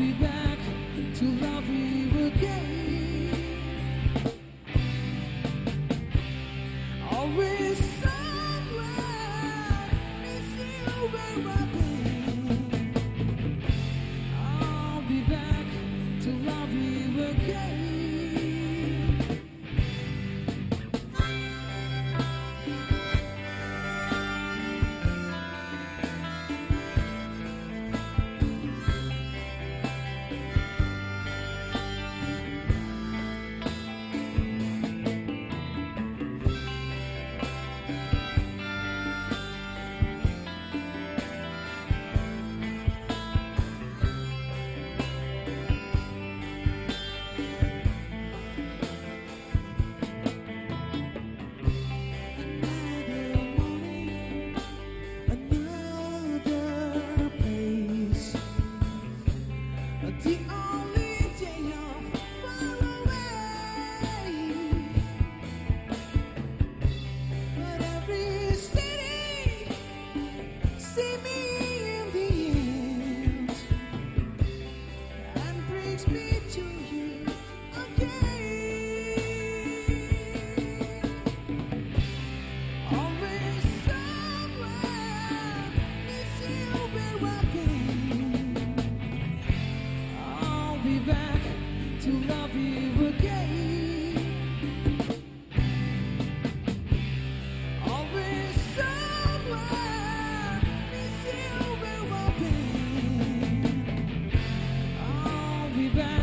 be back to love you again. Always somewhere, miss you where I've been. I'll be back to love you again. The only day you're far away, but every city see me in the end and brings me to you again. Always somewhere, miss you where I've been. Be back to love you again. Always somewhere, miss you where I've been. I'll be back.